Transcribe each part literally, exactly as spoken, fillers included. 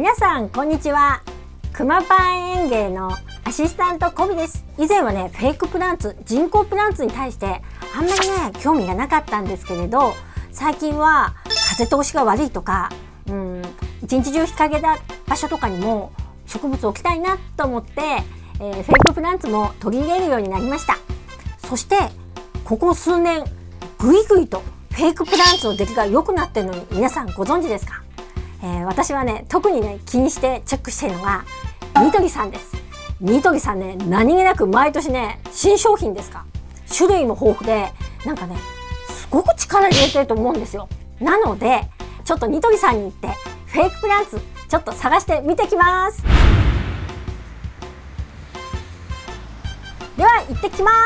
皆さんこんにちは。くまパン園芸のアシスタントコビです。以前はねフェイクプランツ、人工プランツに対してあんまりね興味がなかったんですけれど、最近は風通しが悪いとか、うん、一日中日陰だ場所とかにも植物を置きたいなと思って、えー、フェイクプランツも取り入れるようになりました。そしてここ数年ぐいぐいとフェイクプランツの出来が良くなってるのに皆さんご存知ですか？えー、私はね特にね気にしてチェックしているのがニトリさんです。ニトリさんね、何気なく毎年ね新商品ですか、種類も豊富でなんかねすごく力入れてると思うんですよ。なのでちょっとニトリさんに行ってフェイクプランツちょっと探してみてきます。では行ってきます。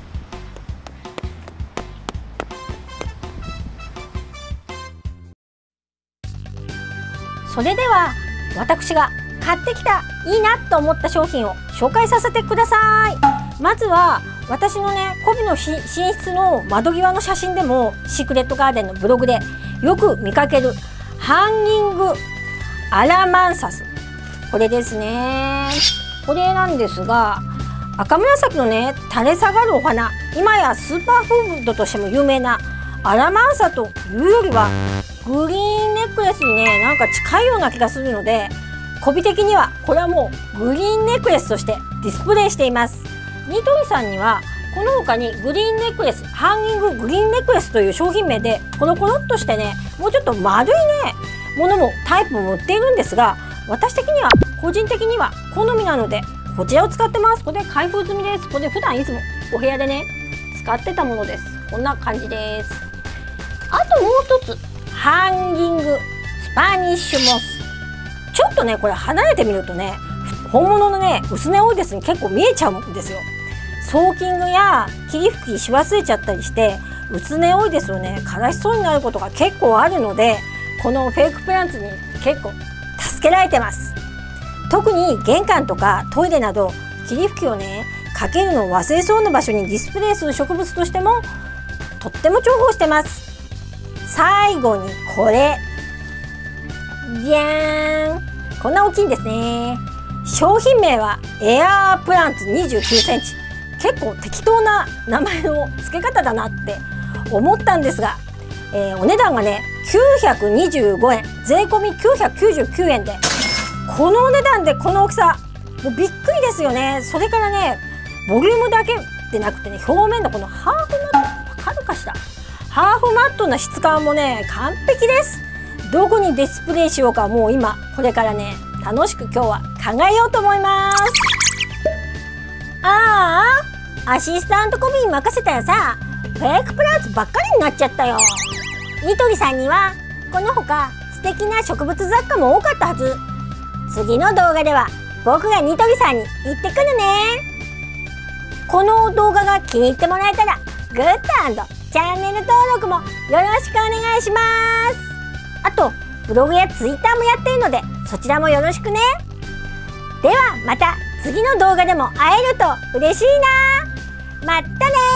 それでは私が買ってきたいいなと思った商品を紹介させてください。まずは私のねコビの寝室の窓際の写真でもシークレットガーデンのブログでよく見かけるハンギングアラマンサス、これですね。これなんですが赤紫のね垂れ下がるお花、今やスーパーフードとしても有名なアラマンサというよりはグリーンネックレスにねなんか近いような気がするので、コビ的にはこれはもうグリーンネックレスとしてディスプレイしています。ニトリさんにはこの他にグリーンネックレス、ハンギンググリーンネックレスという商品名でコロコロっとしてねもうちょっと丸いねものもタイプも売っているんですが、私的には個人的には好みなのでこちらを使ってます。これ開封済みです。これ普段いつもお部屋でね使ってたものです。こんな感じです。あともう一つハンギングスパニッシュモス、ちょっとねこれ離れてみるとね本物のね薄根オイデスに結構見えちゃうんですよ。ソーキングや霧吹きし忘れちゃったりして薄根オイデスをね枯らしそうになることが結構あるので、このフェイクプランツに結構助けられてます。特に玄関とかトイレなど霧吹きをねかけるのを忘れそうな場所にディスプレイする植物としてもとっても重宝してます。最後にこれじゃーん、こんな大きいんですね。商品名はエアープランツにじゅうきゅうセンチ、結構適当な名前の付け方だなって思ったんですが、えー、お値段がねきゅうひゃくにじゅうごえん、税込みきゅうひゃくきゅうじゅうきゅうえんで、このお値段でこの大きさもうびっくりですよね。それからねボリュームだけでなくてね表面のこのハーフマット、わかるかしら、ハーフマットな質感もね完璧です。どこにディスプレイしようかもう今これからね楽しく今日は考えようと思います。ああアシスタントコビに任せたらさフェイクプランツばっかりになっちゃったよ。ニトリさんにはこのほか素敵な植物雑貨も多かったはず。次の動画では僕がニトリさんに行ってくるね。この動画が気に入ってもらえたらグッド&チャンネル登録もよろしくお願いします。あとブログやツイッターもやっているのでそちらもよろしくね。ではまた次の動画でも会えると嬉しいな。まったね。